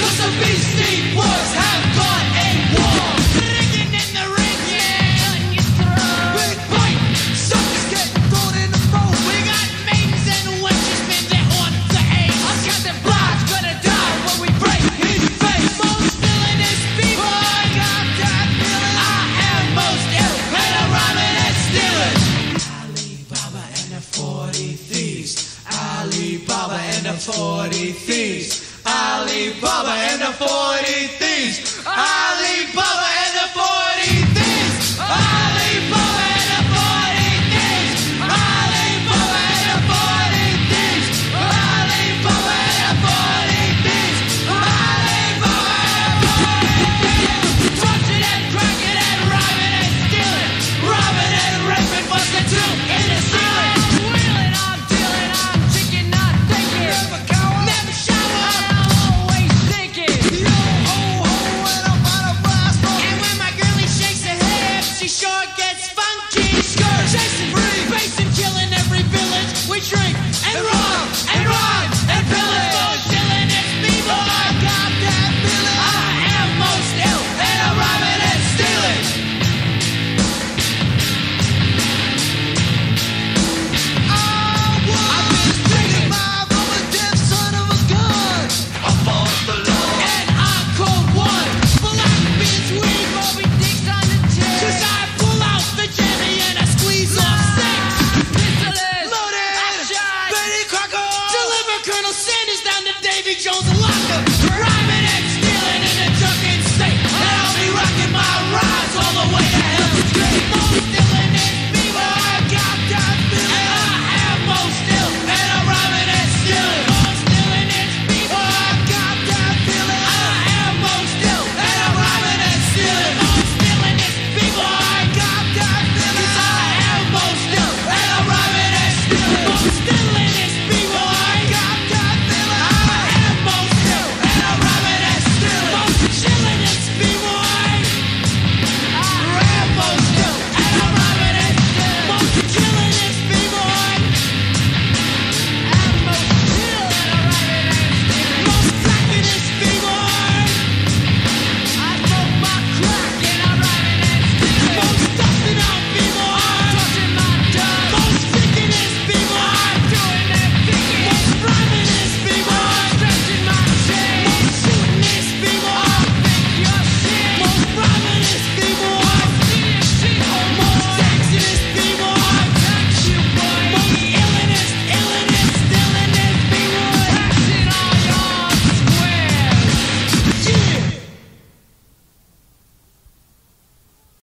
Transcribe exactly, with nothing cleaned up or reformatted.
'cause the Beastie Boys have gone AWOL. Ringing in the ring, yeah, cutting your throat. Big bite, suckers get thrown in the boat. We got maidens and wenches, men that want to hate. Us got the bloods gonna die when we break his face. Most villainous people, I got that feeling. I am most ill, and I'm rhyming and stealing. Alibaba and the forty thieves. Alibaba and the forty thieves. Alibaba and the forty thieves. Alibaba.